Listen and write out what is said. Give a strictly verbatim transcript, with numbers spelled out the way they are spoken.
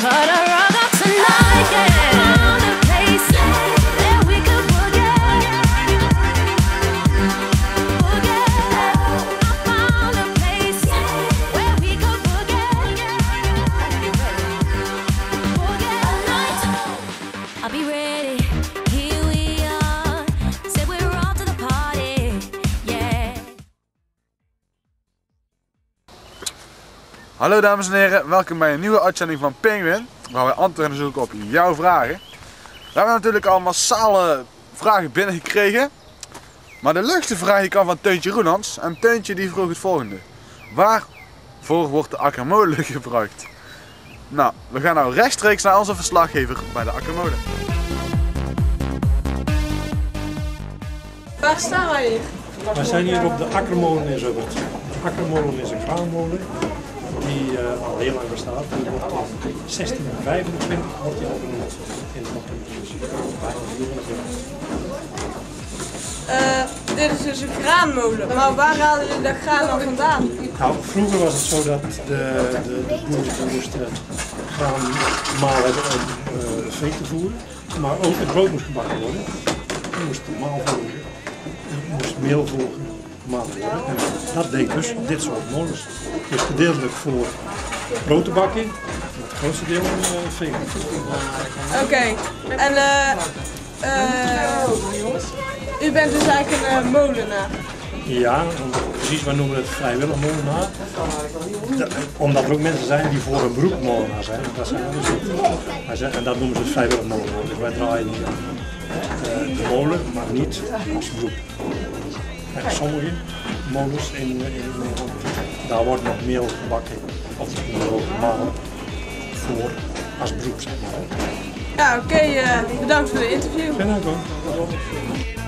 cut a rug up tonight, yeah. Found a place that we could forget. Forget. I found a place where we could forget. Forget a night. I'll be ready. Here we are. Said we're off to the party. Yeah. Hallo dames en heren, welkom bij een nieuwe uitzending van Penguin, waar wij antwoorden zoeken op jouw vragen. We hebben natuurlijk al massale vragen binnengekregen, maar de leukste vraag die kwam van Teuntje Roelands. En Teuntje die vroeg het volgende: waarvoor wordt de Akkermolen gebruikt? Nou, we gaan nou rechtstreeks naar onze verslaggever bij de Akkermolen. Waar staan wij hier? We zijn hier op de Akkermolen in Zubbert. De Akkermolen is een graanmolen die uh, al heel lang bestaat. Die wordt in zestien vijfentwintig wordt die opgenoemd in het Uh, dit is dus een graanmolen, maar waar halen jullie dat graan dan vandaan? Nou, vroeger was het zo dat de, de, de boeren die moesten graan malen hebben om uh, vee te voeren, maar ook het brood moest gebakken worden. Er moest maal volgen, er moest meel volgen, gemalen worden. En dat deed dus dit soort molens. Dus gedeeltelijk voor brood te bakken, maar het grootste deel om uh, vee te voeren. Oké, okay. En uh, uh, u bent dus eigenlijk een uh, molenaar? Ja, precies, wij noemen het vrijwillig molenaar. De, omdat er ook mensen zijn die voor een beroep molenaar zijn. Dat zijn we dus niet. En dat noemen ze vrijwillig molenaar. Dus wij draaien hier uh, de molen, maar niet als beroep. En sommige molens in, in Nederland, daar wordt nog meel gebakken of meel gemalen voor als beroep, zeg maar. Ja, oké, okay, uh, bedankt voor de interview. Geen dank hoor.